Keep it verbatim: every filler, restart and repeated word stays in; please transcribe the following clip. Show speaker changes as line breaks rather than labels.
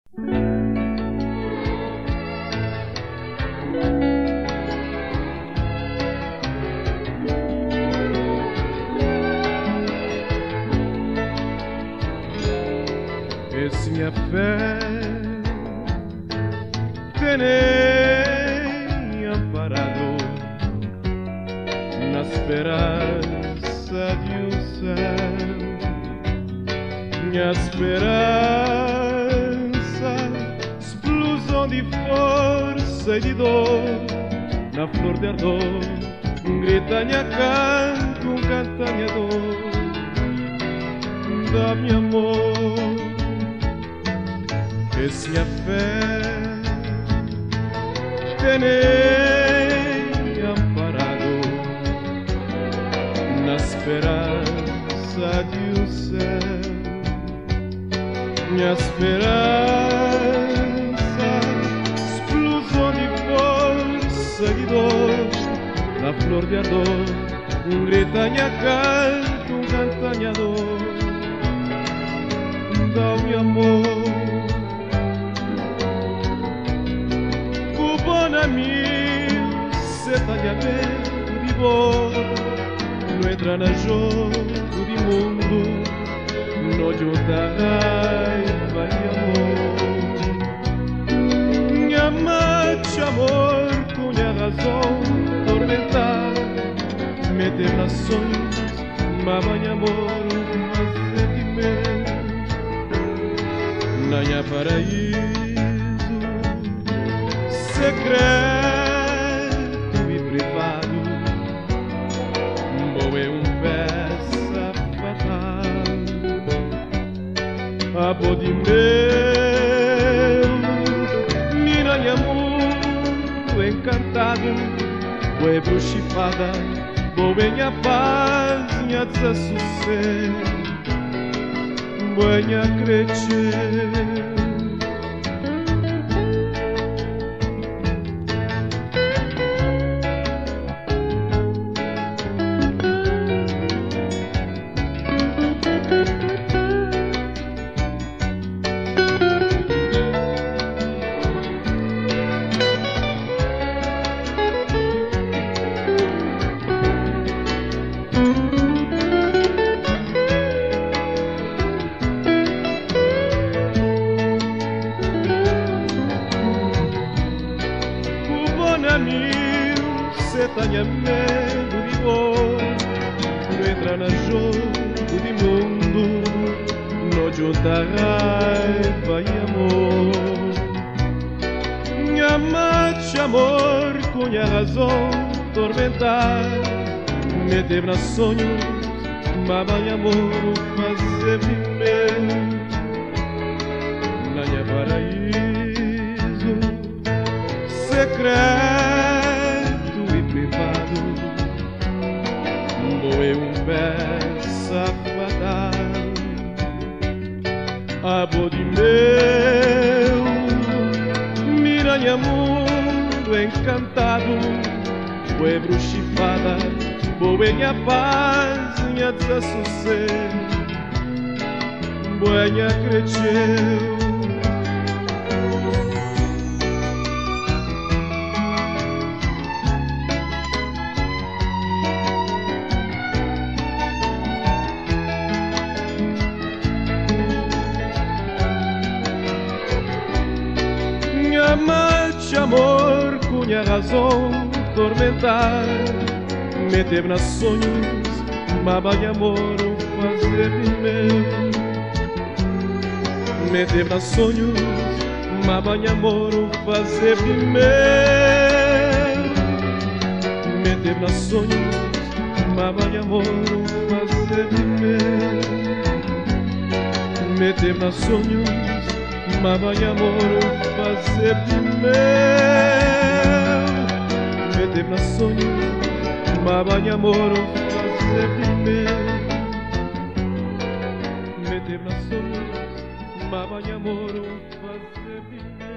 Esse minha fé tem amparado na esperança de um céu, minha esperança, explosão de força e de dor, na flor de ardor, um gritanha canto, um cantanha dor, dá-me amor. Esse minha fé tem amparado na esperança de um céu, minha esperança, explosão de força e de dor, na flor de ardor, um gritanha canto, um cantanha dor, dá-me amor. Amigo, se talha vento de boa, não entra no jogo de mundo, não junta raiva e amor. Minha mate amor, com minha razão, tormentar, meter nas sonhos, mas minha amor, mas sentimento, na minha paraíso secreto e privado, bom é um peça fatal, a de meu, miranha mundo encantado, é bruxifada, boa paz, minha desassossego, boa crescer. Se tenha medo de dor, não entra no jogo de mundo, não junta raiva e amor. Minha mate amor, com minha razão, tormentar, me teve nos sonhos, mas minha amor, fazer viver na minha paraíso secreto. É um peça fatal, abo de meu, miranha mundo encantado, é bruxifada, boa paz, minha desassossego, boa cresceu. Amante amor, com minha razão tormentar, me teve nos sonhos, mas minha amor fazer de meu. Me teve nos sonhos, mas minha amor fazer de meu. Me teve nos sonhos, mas minha amor fazer de meu. Me teve nos sonhos, mas minha amor fazer de meu. Me teve nos sonhos, mas minha amor fazer de meu. Me teve nos sonhos, mas minha amor fazer de meu.